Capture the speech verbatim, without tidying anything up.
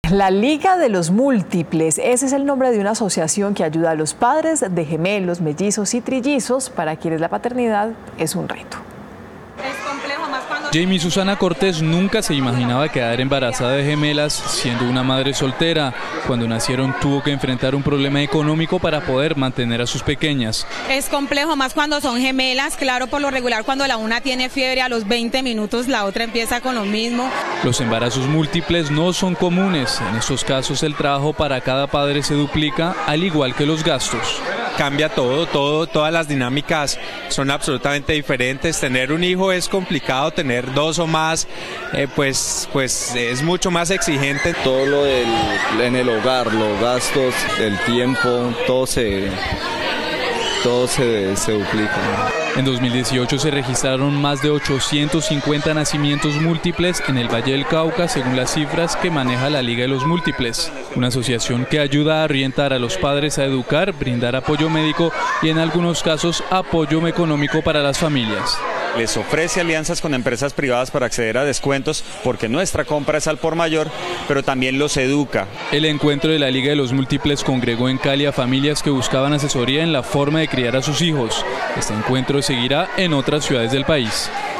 La Liga de los Múltiples, ese es el nombre de una asociación que ayuda a los padres de gemelos, mellizos y trillizos para quienes la paternidad es un reto. Jamie Susana Cortés nunca se imaginaba quedar embarazada de gemelas siendo una madre soltera. Cuando nacieron tuvo que enfrentar un problema económico para poder mantener a sus pequeñas. Es complejo, más cuando son gemelas, claro, por lo regular cuando la una tiene fiebre a los veinte minutos la otra empieza con lo mismo. Los embarazos múltiples no son comunes. En estos casos el trabajo para cada padre se duplica, al igual que los gastos. Cambia todo, todo, todas las dinámicas son absolutamente diferentes. Tener un hijo es complicado, tener dos o más, eh, pues, pues es mucho más exigente. Todo lo del, en el hogar, los gastos, el tiempo, todo se, todo se, se duplica. En dos mil dieciocho se registraron más de ochocientos cincuenta nacimientos múltiples en el Valle del Cauca, según las cifras que maneja la Liga de los Múltiples, una asociación que ayuda a orientar a los padres a educar, brindar apoyo médico y en algunos casos apoyo económico para las familias. Les ofrece alianzas con empresas privadas para acceder a descuentos porque nuestra compra es al por mayor, pero también los educa. El encuentro de la Liga de los Múltiples congregó en Cali a familias que buscaban asesoría en la forma de criar a sus hijos. Este encuentro seguirá en otras ciudades del país.